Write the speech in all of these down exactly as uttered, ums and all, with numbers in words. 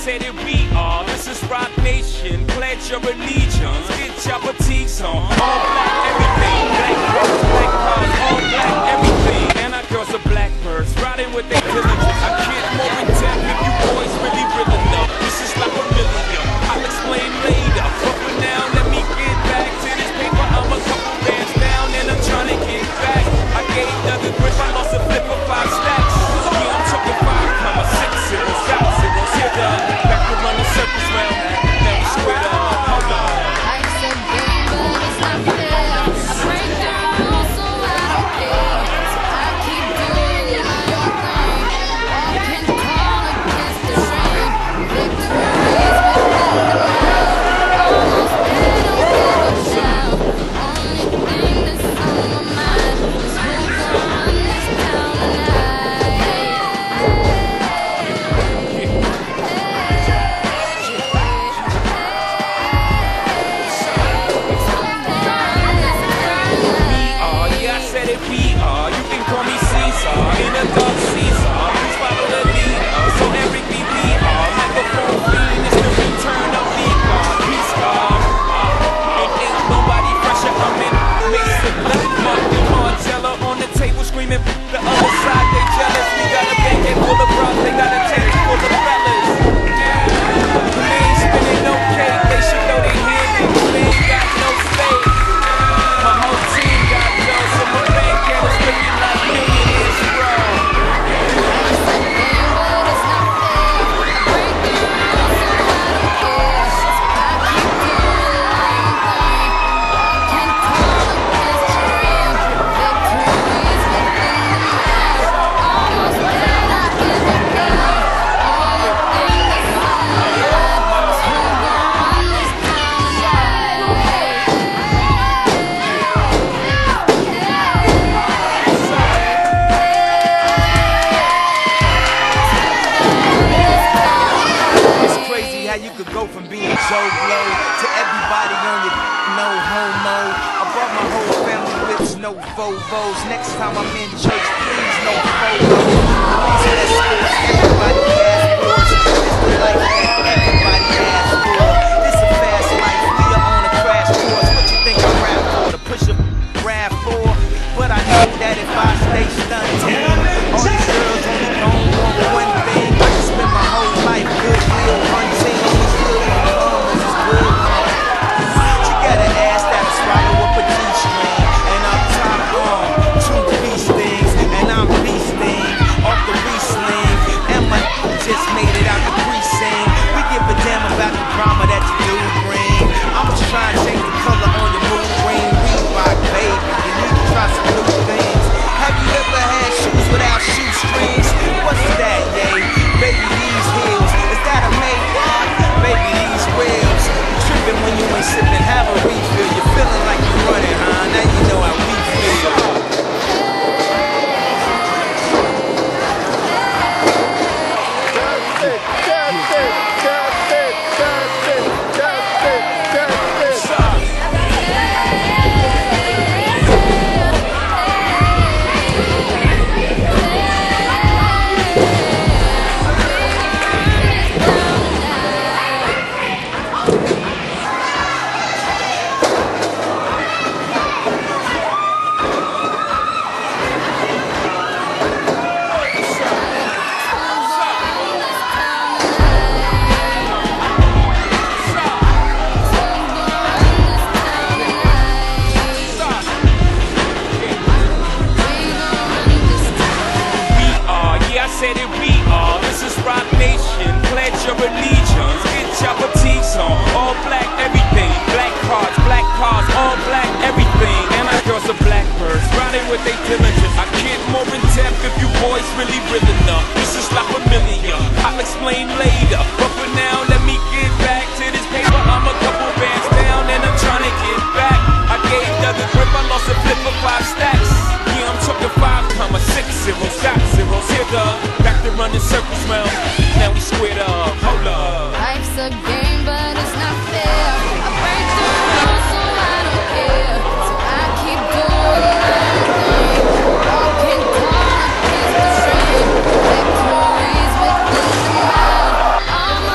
say that we are. This is Rock Nation. Pledge your allegiance. Get your fatigues on. All black everything. Black girls, black cars, all black everything. And our girls are blackbirds, riding with their diligence. I get more in depth if you boys really, really know. This is like a million. I'll explain later. But for now, let me get back to this paper. I'm a couple bands down and I'm trying to get back. I gave Doug a grip, I lost a flip of five stacks. Yeah, I'm talking five comma six zeros, got zeros. Here, Doug, back to run the circles round. Now we squared up. Hold on. Life's a game, but it's not fair. I break the rules, so I don't care. So I keep doing my own thing. Walking tall against the rain. Victories within the night. Almost there, don't give a shout. Only thing that's on my mind is who's gonna run this town tonight. We are, you can call me Caesar, in a dark Caesar, please follow the leader, so everything we are, microphone fiend is the return of the God, peace God, uh, and ain't nobody fresher, I'm in Mason, left Mark and Martella on the table screaming, the other side they jealous, we got a bacon full of bras, they got a tank full of fellas, they ain't spinning no cake, they should know they hear me, they ain't got no stake, my whole team got no, so my bank account is looking like millionaires, bro. Life's a game, but it's not fair. I break the rules, so I don't care. So I keep doing my own thing. Walking tall against the rain. Victories within the night. Almost there, not giving up. Only thing that's on my mind is who's gonna run this town tonight. It's crazy how you could go from being Joe Blow to everybody on your no homo. I brought my whole family whips, no Vovos. Next time I'm in church, please no photos. Police escorts, everybody passports. It's the life that everybody asks for. It's a fast life, we are on a crash course. What you think I rap for? To push a rap for? But I know that if I stay stunting, all these girls only gon' want one thing. I can spend my whole life goodwill hunting. Only still gon' come when it's good. You gotta ask that I swallow up a G-string. And up top on two beast things. And I'm beasting off the re-sling. And my just made it out the precinct. We give a damn about the drama that you do bring. I'm just trying to change the color on your mood ring. Reebok, baby, you need to try some new things. Have you ever had shoes without shoestrings? What's that, yay? Baby, these heels, is that a make-up? Baby, these wheels, you tripping when you ain't sipping, have a refill. You're feeling like you're running, huh? Now you know how we feel. Say that we are, this is Rock Nation. Pledge your allegiance, get your fatigues on. All black everything, black cards, black cars, all black everything. And our girls are blackbirds, riding with their diligence. I get more in depth if you boys really, really know. This is like a million, I'll explain later. But for now, let me get back to this paper. I'm a couple bands down and I'm trying to get back. I gave Doug a grip, I lost a flip of five stacks. Yeah, I'm talking five comma six zeros, got zeros. Here, Doug, back to running circles round. Now we squared up. Hold up. Life's a game, but it's not fair. I break the rules, so I don't care. So I keep doing my own thing. Walking tall against the rain. Victories within the night.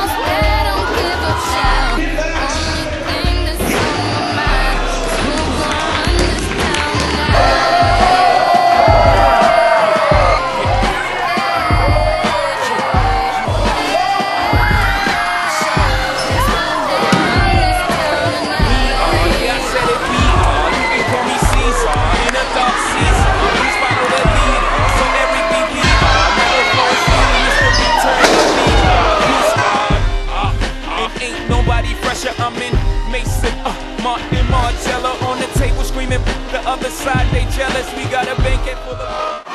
I'm in Mason, uh, Martin Margiela on the table screaming. The other side, they jealous. We got a banquet full of.